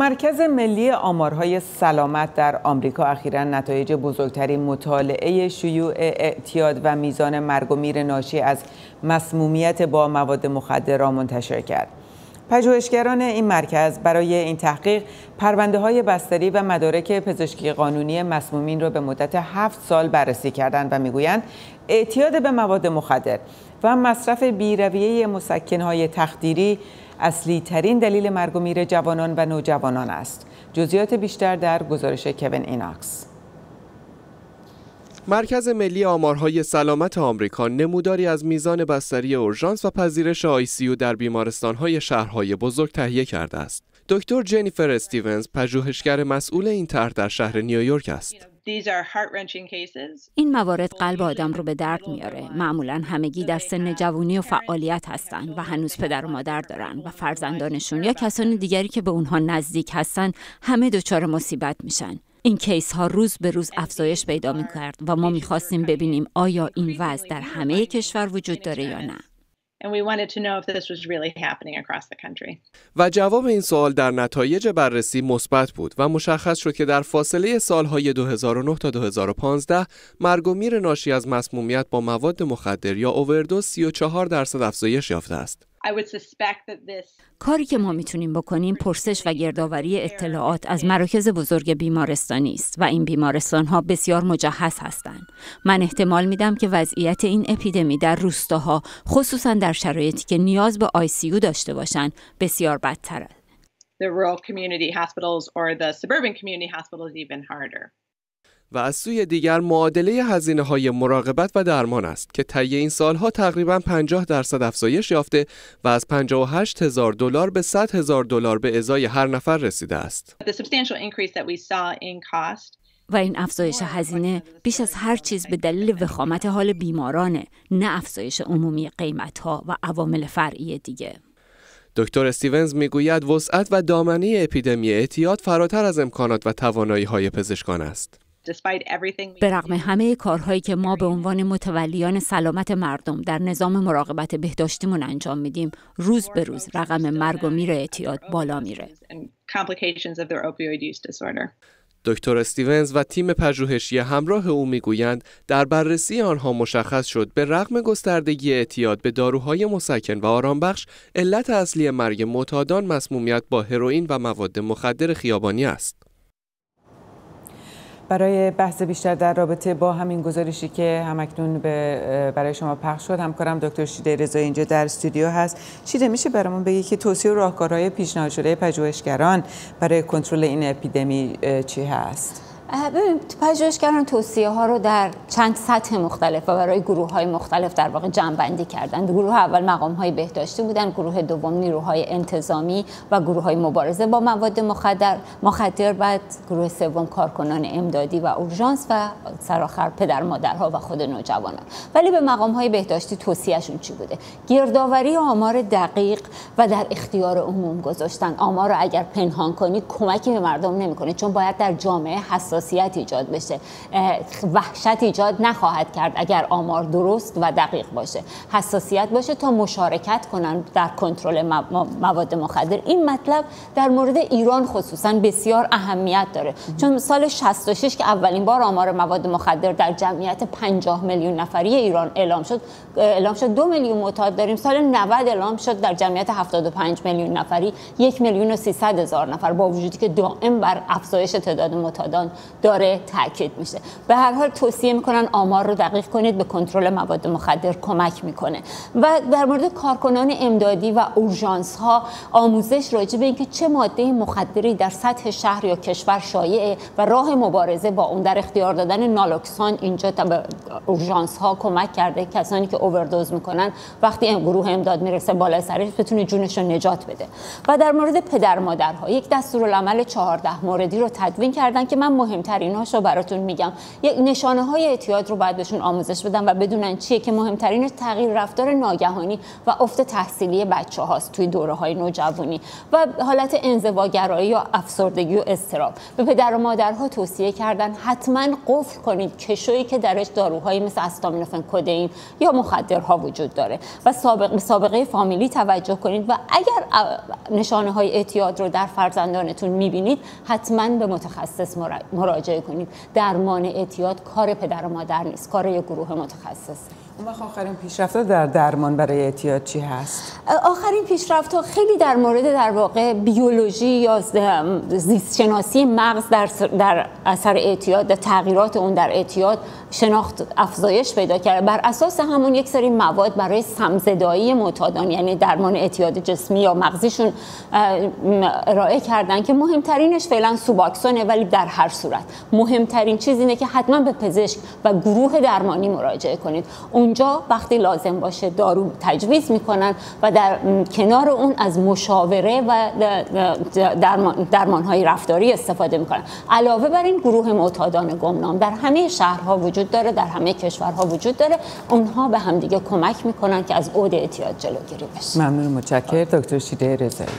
مرکز ملی آمارهای سلامت در آمریکا اخیراً نتایج بزرگترین مطالعه شیوع اعتیاد و میزان مرگ و میر ناشی از مسمومیت با مواد مخدر را منتشر کرد. پژوهشگران این مرکز برای این تحقیق پرونده‌های بستری و مدارک پزشکی قانونی مسمومین را به مدت 7 سال بررسی کردند و میگویند اعتیاد به مواد مخدر و مصرف بی‌رویه مسکن‌های تخدیری اصلی ترین دلیل مرگ و میر جوانان و نوجوانان است. جزئیات بیشتر در گزارش کوین ایناکس. مرکز ملی آمارهای سلامت آمریکا نموداری از میزان بستری اورژانس و پذیرش ICU در بیمارستان‌های شهرهای بزرگ تهیه کرده است. دکتر جنیفر استیونز پژوهشگر مسئول این طرح در شهر نیویورک است. این موارد قلب آدم رو به درد میاره. معمولاً همگی در سن جوانی و فعالیت هستند و هنوز پدر و مادر دارن و فرزندانشون یا کسان دیگری که به اونها نزدیک هستن همه دچار مصیبت میشن. این کیس ها روز به روز افزایش پیدا می‌کرد و ما می‌خواستیم ببینیم آیا این وضع در همه کشور وجود داره یا نه. و جواب این سوال در نتایج بررسی مثبت بود و مشخص شد که در فاصله سالهای 2009 تا 2015 مرگ و میر ناشی از مسمومیت با مواد مخدر یا اووردوز 34% افزایش یافته است. کاری که ما میتونیم بکنیم پرسش و گردآوری اطلاعات از مراکز بزرگ بیمارستانی است و این بیمارستان‌ها بسیار مجهز هستند. من احتمال میدم که وضعیت این اپیدمی در روستاها خصوصا در شرایطی که نیاز به ICU داشته باشند بسیار بدتر است. و از سوی دیگر معادله هزینه‌های مراقبت و درمان است که طی این سالها تقریباً 50% افزایش یافته و از $58,000 به $100,000 به ازای هر نفر رسیده است. و این افزایش هزینه بیش از هر چیز به دلیل وخامت حال بیمارانه، نه افزایش عمومی قیمت‌ها و عوامل فرعی دیگه. دکتر استیونز میگوید وسعت و دامنه اپیدمی اعتیاد فراتر از امکانات و توانایی‌های پزشکان است. به رغم همه کارهایی که ما به عنوان متولیان سلامت مردم در نظام مراقبت بهداشتیمون انجام میدیم، روز به روز رقم مرگ و میر اعتیاد بالا میره. دکتر استیونز و تیم پژوهشی همراه او میگویند در بررسی آنها مشخص شد به رغم گستردگی اعتیاد به داروهای مسکن و آرامبخش، علت اصلی مرگ معتادان مسمومیت با هروئین و مواد مخدر خیابانی است. برای بحث بیشتر در رابطه با همین گزارشی که همکنون برای شما پخش شد، همکارم دکتر شیده رضایی اینجا در استودیو هست. شیده، میشه برامون بگی که توصیه و راهکارهای پیشنهاد شده پژوهشگران برای کنترل این اپیدمی چی هست؟ ببین، پژوهشگران توصیه ها رو در چند سطح مختلف و برای گروه های مختلف در واقع جمع‌بندی کردند. گروه اول مقام های بهداشتی بودن، گروه دوم نیروهای انتظامی و گروه های مبارزه با مواد مخدر، بعد گروه سوم کارکنان امدادی و اورژانس و سرآخر پدر مادرها و خود نوجوانان. ولی به مقام های بهداشتی توصیهشون چی بوده؟ گردآوری آمار دقیق و در اختیار عموم گذاشتن. آمار رو اگر پنهان کنی کمکی به مردم نمیکنه، چون باید در جامعه حساسیت ایجاد بشه. وحشت ایجاد نخواهد کرد اگر آمار درست و دقیق باشه. حساسیت باشه تا مشارکت کنن در کنترل مواد مخدر. این مطلب در مورد ایران خصوصا بسیار اهمیت داره، چون سال 66 که اولین بار آمار مواد مخدر در جمعیت 50 میلیون نفری ایران اعلام شد 2 میلیون معتاد داریم. سال 90 اعلام شد در جمعیت 75 میلیون نفری 1,300,000 نفر، با وجودی که دائم بر افزایش تعداد معتادان داره تاکید میشه. به هر حال توصیه میکنن آمار رو دقیق کنید، به کنترل مواد مخدر کمک میکنه. و در مورد کارکنان امدادی و اورژانس ها آموزش راجع به اینکه چه ماده مخدری در سطح شهر یا کشور شایعه و راه مبارزه با اون، در اختیار دادن نالوکسان اینجا به اورژانس ها کمک کرده. کسانی که اووردوز میکنن وقتی گروه امداد میرسه بالای سرش بتونه جونش رو نجات بده. و در مورد پدر مادرها یک دستورالعمل 14 موردی رو تدوین کردن که من مهمتریناشو براتون میگم. یک نشانه‌های اعتیاد رو باید بهشون آموزش بدن و بدونن چیه که مهمترینش تغییر رفتار ناگهانی و افت تحصیلی بچه‌هاست توی دوره‌های نوجوانی و حالت انزواگرایی یا افسردگی و اضطراب. به پدر و مادرها توصیه کردن حتما قفل کنید کشویی که درش داروهایی مثل استامینوفن، کدئین یا مخدرها وجود داره و سابقه فامیلی توجه کنید و اگر نشانه‌های اعتیاد رو در فرزندانتون می‌بینید حتما به متخصص مراجعه کنید. درمان اعتیاد کار پدر و مادر نیست، کار یک گروه متخصص. اون وقت آخرین پیشرفت‌ها در درمان برای اعتیاد چی هست؟ آخرین پیشرفت‌ها خیلی در مورد در واقع بیولوژی یا زیست شناسی مغز در اثر اعتیاد، در تغییرات اون در اعتیاد شناخت افزایش پیدا کرده. بر اساس همون یک سری مواد برای سم‌زدایی معتادان یعنی درمان اعتیاد جسمی یا مغزیشون ارائه کردن که مهمترینش فعلا سوباکسونه، ولی در هر صورت مهمترین چیز اینه که حتما به پزشک و گروه درمانی مراجعه کنید. اونجا وقتی لازم باشه دارو تجویز میکنن و در کنار اون از مشاوره و درمان‌های رفتاری استفاده میکنن. علاوه بر این گروه معتادان گمنام در همه شهرها وجود داره، در همه کشورها وجود داره. اونها به همدیگه کمک میکنن که از عود اعتیاد جلوگیری بشه. ممنون، متشکرم دکتر شیده رضایی.